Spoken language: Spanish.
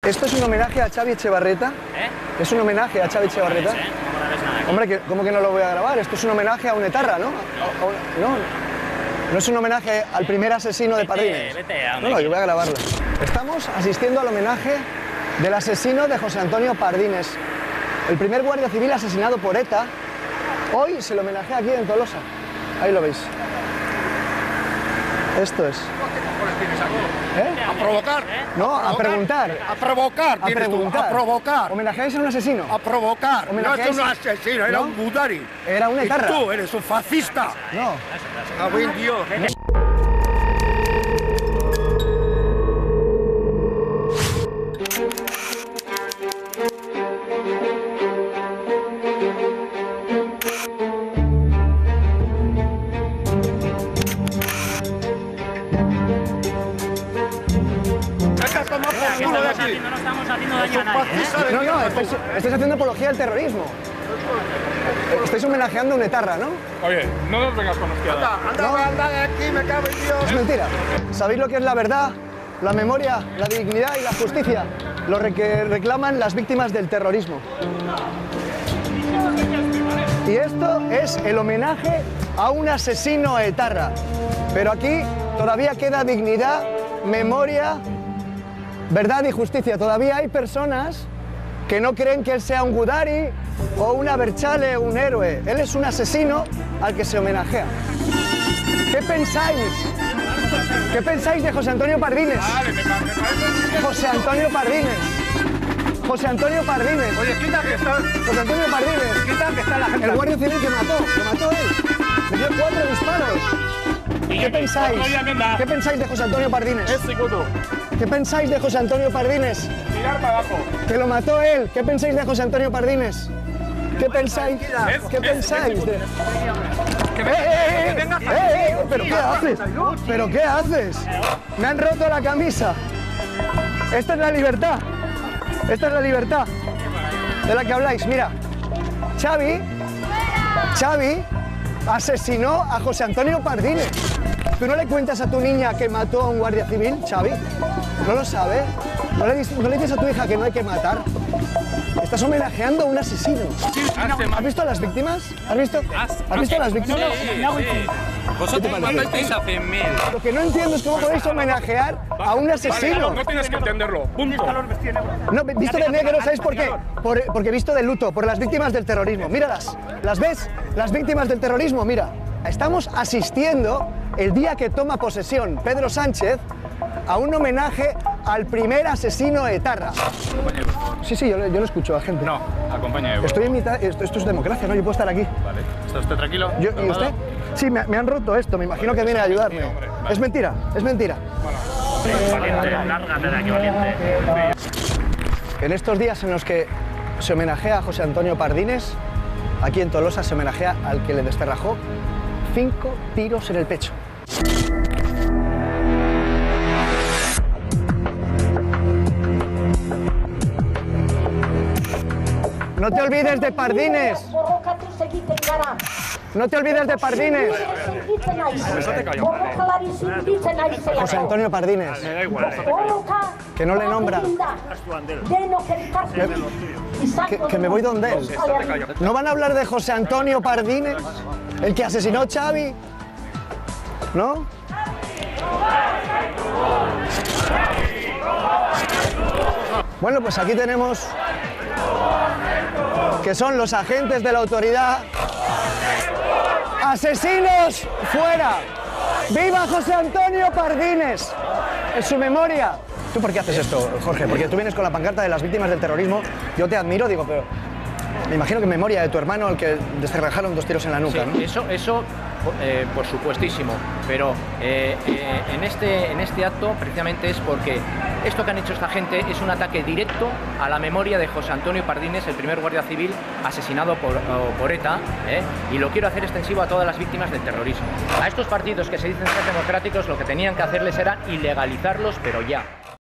¿Esto es un homenaje a Xavi Etxebarrieta? ¿Eh? ¿Es un homenaje a Xavi Etxebarrieta? No grabes nada aquí. Hombre, ¿cómo que no lo voy a grabar? Esto es un homenaje a un etarra, ¿no? No es un homenaje al primer asesino de Pardines. Vete a No, yo voy a grabarlo. Estamos asistiendo al homenaje del asesino de José Antonio Pardines, el primer guardia civil asesinado por ETA. Hoy se lo homenajea aquí en Tolosa. Ahí lo veis. Esto es. ¿Eh? A provocar. No, a preguntar. A provocar, A tienes tú, preguntar. a provocar. ¿Homenajeáis a un asesino? A provocar. No Homenajeáis- es un asesino, era ¿No? un gudari. Era un etarra. Y tú eres un fascista. No. A buen Dios. No estamos haciendo daño a nadie, ¿eh? No, estáis haciendo apología al terrorismo. Estáis homenajeando a un etarra, ¿no? Oye, no nos vengas con hostiadas. Anda de aquí, me cago en Dios. Es mentira. ¿Sabéis lo que es la verdad, la memoria, la dignidad y la justicia? Lo que reclaman las víctimas del terrorismo. Y esto es el homenaje a un asesino etarra. Pero aquí todavía queda dignidad, memoria, verdad y justicia. Todavía hay personas que no creen que él sea un gudari o una Berchale o un héroe. Él es un asesino al que se homenajea. ¿Qué pensáis? ¿Qué pensáis de José Antonio Pardines? José Antonio Pardines. José Antonio Pardines. Oye, quita que está. José Antonio Pardines. Quita que está la gente. El guardia civil que lo mató él. Le dio 4 disparos. ¿Qué pensáis? ¿Qué pensáis de José Antonio Pardines? ¿Qué pensáis de José Antonio Pardines? Tirar para abajo. Que lo mató él. ¿Qué pensáis de José Antonio Pardines? ¿Qué pensáis? ¿Qué pensáis de...? ¿Pero qué haces? ¿Pero qué haces? Me han roto la camisa. Esta es la libertad. Esta es la libertad de la que habláis. Mira, Xavi asesinó a José Antonio Pardines. ¿Tú no le cuentas a tu niña que mató a un guardia civil, Xavi? ¿No lo sabe? ¿No le dices a tu hija que no hay que matar? Estás homenajeando a un asesino. ¿Has visto a las víctimas? ¿Has visto a las víctimas? Vosotros matasteis a 100.000. Lo que no entiendo es cómo podéis homenajear a un asesino. No tienes que entenderlo. Punto. No, visto de negro, ¿sabéis por qué? Porque visto de luto, por las víctimas del terrorismo. Míralas, ¿las ves? Las víctimas del terrorismo, mira. Estamos asistiendo, el día que toma posesión Pedro Sánchez, a un homenaje al primer asesino etarra. Sí, yo lo escucho a gente. No, acompaña a Evo. Estoy en mitad, esto es democracia, ¿no? Yo puedo estar aquí. Vale. ¿Está usted tranquilo? ¿Y usted? Sí, me han roto esto, me imagino que viene a ayudarme. Vale. Es mentira, es mentira. Valiente, lárgate de aquí, valiente. En estos días en los que se homenajea a José Antonio Pardines, aquí en Tolosa se homenajea al que le descerrajó 5 tiros en el pecho. No te olvides de Pardines. No te olvides de Pardines. José Antonio Pardines. Me da igual. Que no le nombra. Que me voy donde él. ¿No van a hablar de José Antonio Pardines? El que asesinó a Xavi. ¿No? Bueno, pues aquí tenemos que son los agentes de la autoridad. ¡Asesinos fuera! ¡Viva José Antonio Pardines! En su memoria. ¿Tú por qué haces esto, Jorge? Porque tú vienes con la pancarta de las víctimas del terrorismo. Yo te admiro, digo, pero me imagino que en memoria de tu hermano al que descerrajaron 2 tiros en la nuca, Sí, ¿no? eso por supuestísimo, pero en este acto precisamente es porque esto que han hecho esta gente es un ataque directo a la memoria de José Antonio Pardines, el primer guardia civil asesinado por ETA, y lo quiero hacer extensivo a todas las víctimas del terrorismo. A estos partidos que se dicen ser democráticos lo que tenían que hacerles era ilegalizarlos, pero ya.